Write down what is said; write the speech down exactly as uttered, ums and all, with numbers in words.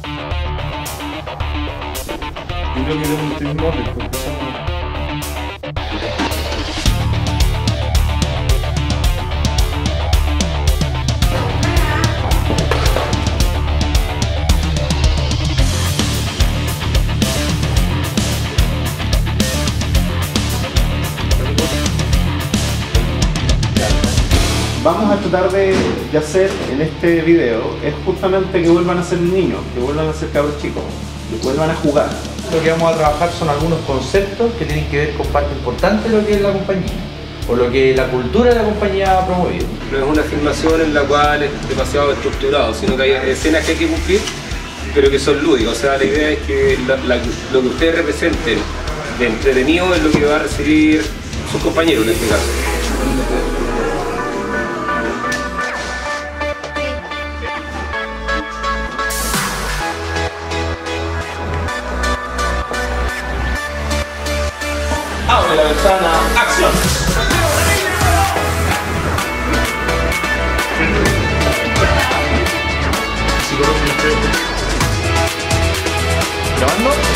Yo creo que es un stream model, porque son... Vamos a tratar de, de hacer en este video es justamente que vuelvan a ser niños, que vuelvan a ser cabros chicos, que vuelvan a jugar. Lo que vamos a trabajar son algunos conceptos que tienen que ver con parte importante de lo que es la compañía, o lo que la cultura de la compañía ha promovido. No es una filmación en la cual es demasiado estructurado, sino que hay escenas que hay que cumplir, pero que son lúdicas. O sea, la idea es que la, la, lo que ustedes representen de entretenido es lo que va a recibir sus compañeros en este caso. Abre la ventana, acción. ¿Grabando?